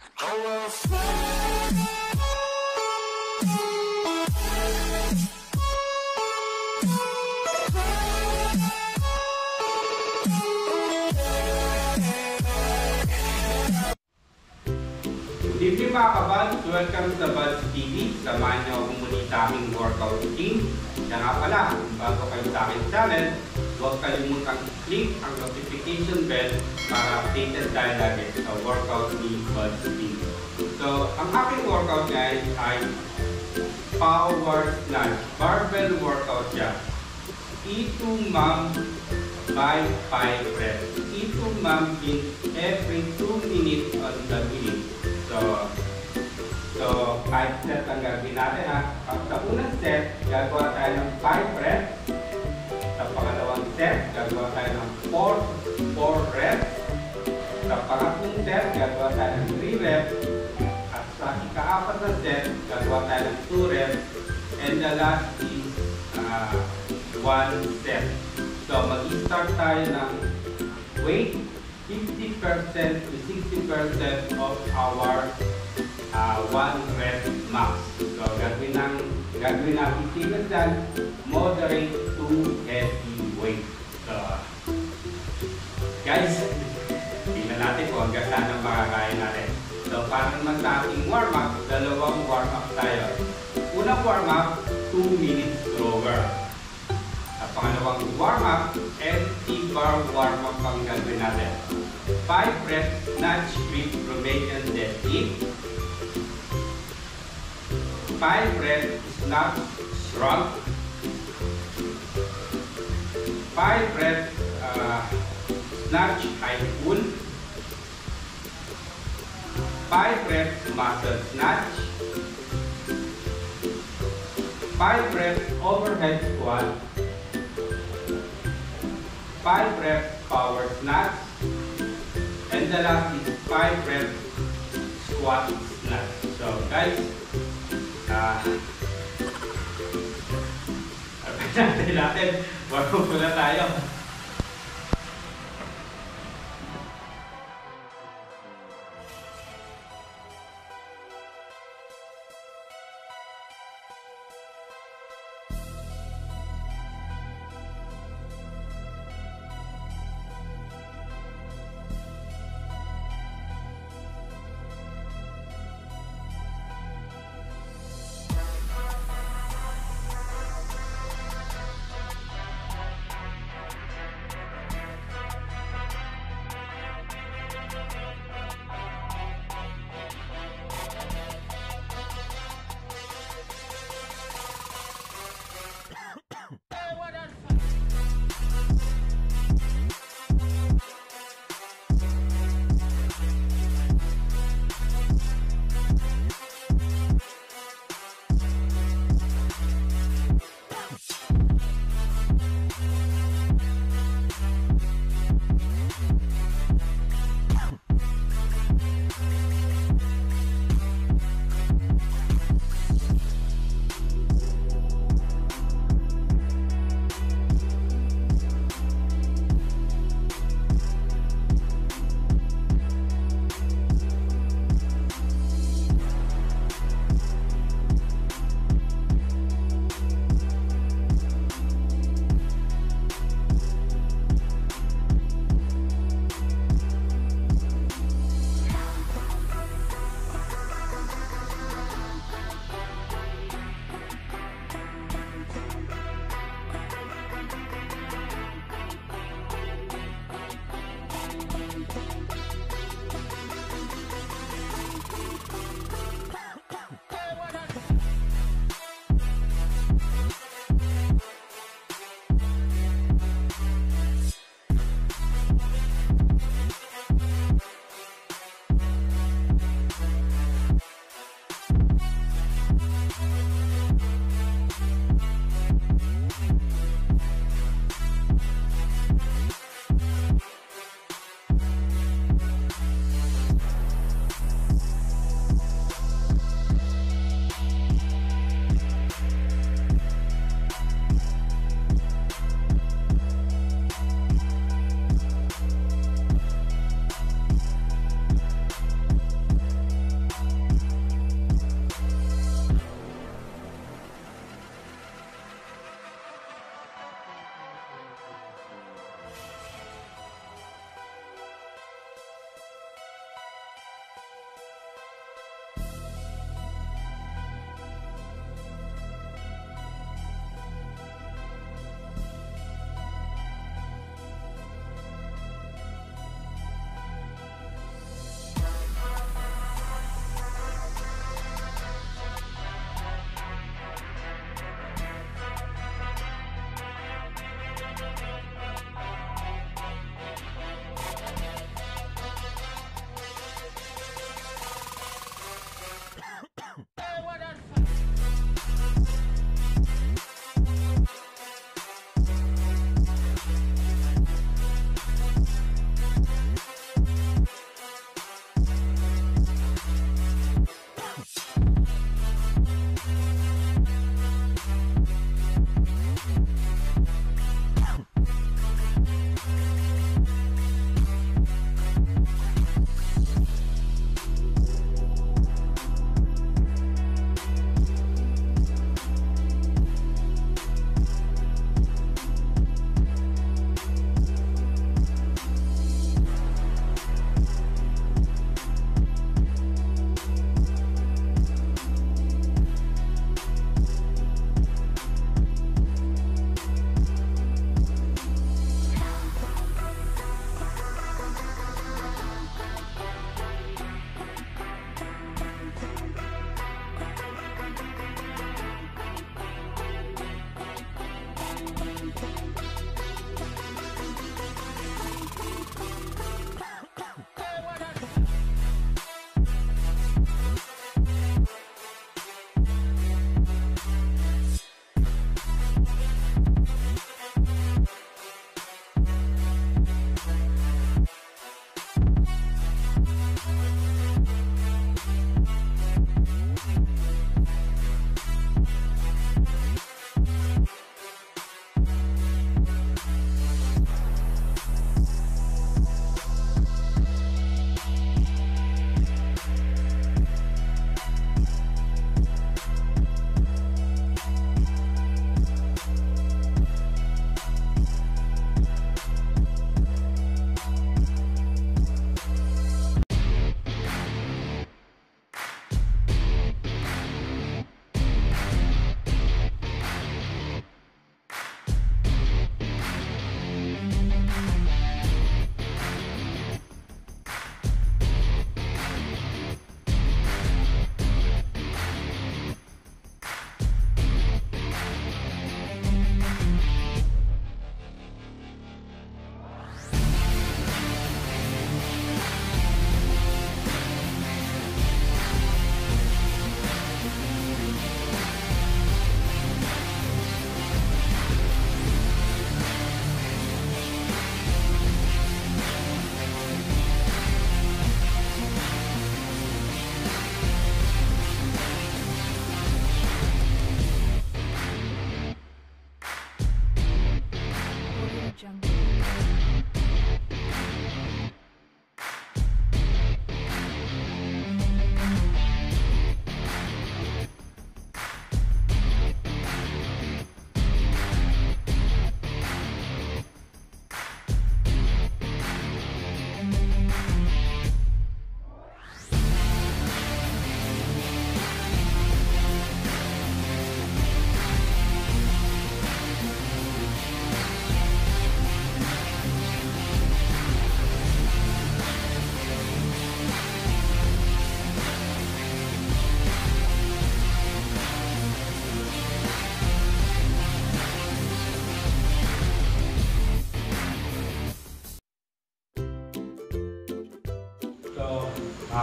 Good evening mga kabads! Welcome sa Bads TV. Samahan niyo ako muli sa aming workout routine. Kaya nga pala, kung bago kayo sa aking channel, huwag kalimutang click ang notification bell para updated tayo lagi sa workout ni Bads TV. So, ang aking workout guys ay power snatch. Barbell workout siya. E2 mom by 5 reps. E2 mom means every 2 minutes on the minute. So 5 sets ang gagawin natin ha. Sa unang set, gagawa tayo ng 5 reps. Sa pangalawang set, gagawa tayo ng 4 reps. Sa pangatlong set, gagawa tayo ng 3 reps. At sa ika-apat na set, gagawa tayo ng 2 reps. And the last is 1 set. So mag-start tayo ng weight 50% to 60% of our 1 rep max. So gagawin natin sila dyan, moderate to heavy weight. So guys, tingnan natin kung hanggang saan ang makakaya natin. So para naman sa ating warm-up, dalawang warm-up tayo. Unang warm-up, 2 minutes rower. At pangalawang warm-up, empty bar warm-up ang gagawin natin. 5 reps snatch with Romanian deadlift. 5 reps snatch shrug. 5 reps snatch high pull. 5 reps muscle snatch. 5 reps overhead squat. 5 reps power snatch. And the last is 5 reps squat snatch. So guys, natin, warm-up muna tayo.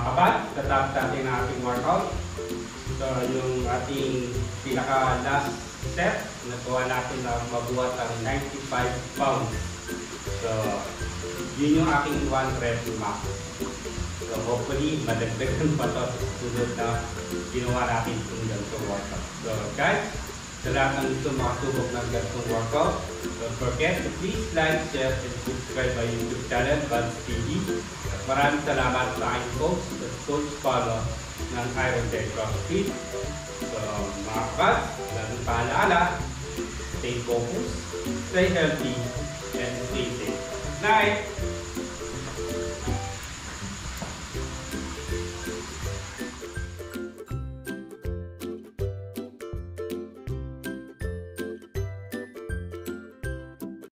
kabad, tatapos natin ang ating workout. So, yung ating pinaka-last step, nagawa natin na mabuhat ang 95 pounds. So, yun yung aking 1 rep max. So, hopefully, madagdagan pa ito sa susunod na ginawa natin itong ganitong workout. So, guys, sa lahat ng gusto makasubok ng ganitong workout, don't forget to please like, share, and subscribe my YouTube channel, Vance TV. At maraming salamat sa aking coach, at Coach Paulo ng Iron Day CrossFit. So, mga kabad, laging paalaala, stay focused, stay healthy, and stay safe. Night!